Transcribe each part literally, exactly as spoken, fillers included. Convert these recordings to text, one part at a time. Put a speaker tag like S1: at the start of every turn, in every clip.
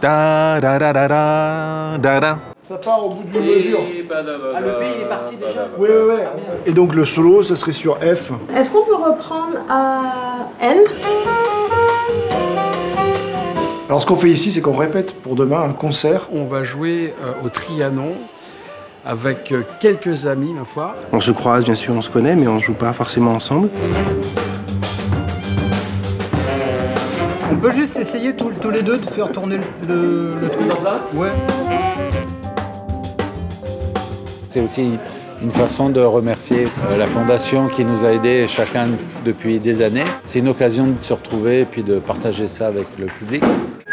S1: Da, da, da, da, da, da, da.
S2: Ça part au bout d'une mesure.
S3: Ah, le B il est parti déjà.
S2: Oui, oui, oui. Et donc le solo, ça serait sur F.
S4: Est-ce qu'on peut reprendre à L?
S2: Alors ce qu'on fait ici, c'est qu'on répète pour demain un concert.
S5: On va jouer euh, au Trianon avec euh, quelques amis, ma foi.
S1: On se croise, bien sûr, on se connaît, mais on ne joue pas forcément ensemble.
S3: On peut juste essayer tous, tous les deux de faire tourner le, le, le truc. Ouais.
S6: C'est aussi une façon de remercier la Fondation qui nous a aidés chacun depuis des années. C'est une occasion de se retrouver et puis de partager ça avec le public.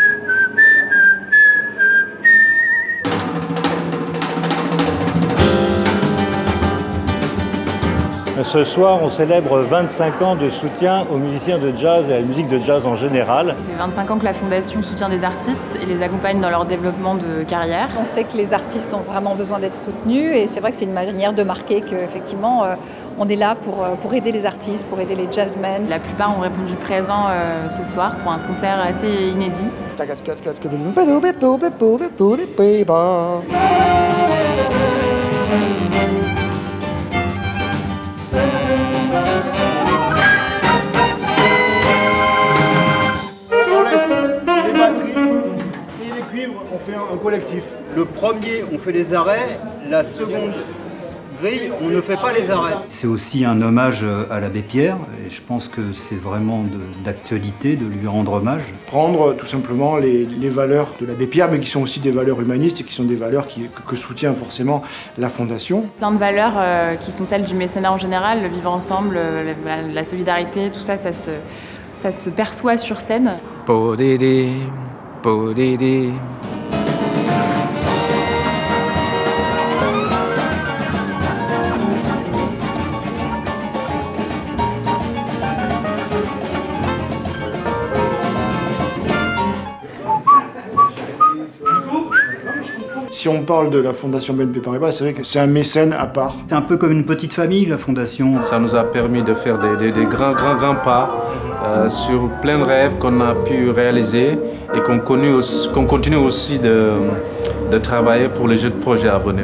S7: Ce soir, on célèbre vingt-cinq ans de soutien aux musiciens de jazz et à la musique de jazz en général.
S8: Ça fait vingt-cinq ans que la Fondation soutient des artistes et les accompagne dans leur développement de carrière.
S9: On sait que les artistes ont vraiment besoin d'être soutenus et c'est vrai que c'est une manière de marquer qu'effectivement euh, on est là pour, pour aider les artistes, pour aider les jazzmen.
S8: La plupart ont répondu présent euh, ce soir pour un concert assez inédit.
S2: On fait un collectif.
S3: Le premier, on fait les arrêts. La seconde grille, on ne fait pas les arrêts.
S10: C'est aussi un hommage à l'abbé Pierre et je pense que c'est vraiment d'actualité de, de lui rendre hommage.
S2: Prendre tout simplement les, les valeurs de l'abbé Pierre, mais qui sont aussi des valeurs humanistes et qui sont des valeurs qui, que, que soutient forcément la Fondation.
S8: Plein de valeurs euh, qui sont celles du mécénat en général, le vivre ensemble, euh, la, la solidarité, tout ça, ça se, ça se perçoit sur scène.
S5: Podidi, podidi.
S2: Si on parle de la Fondation B N P Paribas, c'est vrai que c'est un mécène à part.
S10: C'est un peu comme une petite famille, la Fondation.
S1: Ça nous a permis de faire des, des, des grands, grands, grands pas euh, sur plein de rêves qu'on a pu réaliser et qu'on qu'on continue aussi de, de travailler pour les jeux de projets à venir.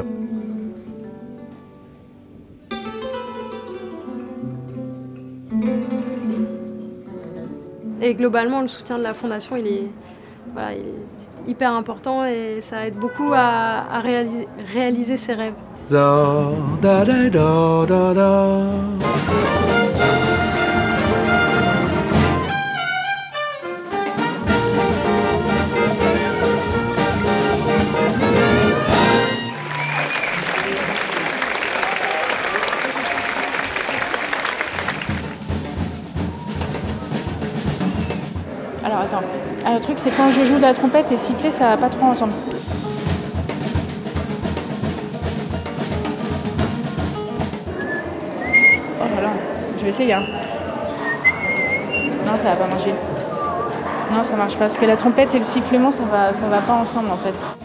S4: Et globalement, le soutien de la Fondation, il est, voilà, il est hyper important et ça aide beaucoup à, à réaliser, réaliser ses rêves.
S5: Da, da, da, da, da, da.
S11: Alors attends, alors, le truc c'est quand je joue de la trompette et siffler ça va pas trop ensemble. Oh là là, je vais essayer hein. Non ça va pas marcher. Non ça marche pas parce que la trompette et le sifflement ça va, ça va pas ensemble en fait.